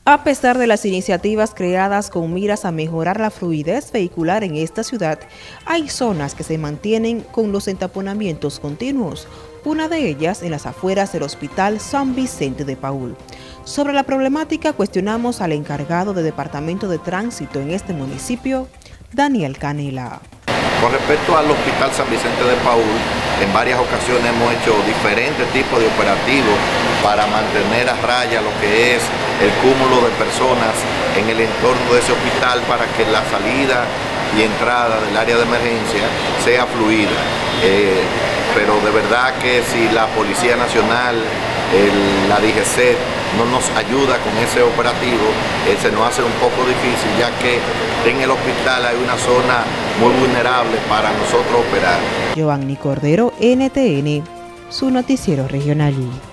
A pesar de las iniciativas creadas con miras a mejorar la fluidez vehicular en esta ciudad, hay zonas que se mantienen con los entaponamientos continuos, una de ellas en las afueras del Hospital San Vicente de Paúl. Sobre la problemática cuestionamos al encargado de Departamento de Tránsito en este municipio, Daniel Canela. Con respecto al Hospital San Vicente de Paúl, en varias ocasiones hemos hecho diferentes tipos de operativos para mantener a raya lo que es el cúmulo de personas en el entorno de ese hospital para que la salida y entrada del área de emergencia sea fluida. Pero de verdad que si la Policía Nacional, la DGC no nos ayuda con ese operativo, se nos hace un poco difícil, ya que en el hospital hay una zona muy vulnerable para nosotros operar. Giovanni Cordero, NTN, su noticiero regional.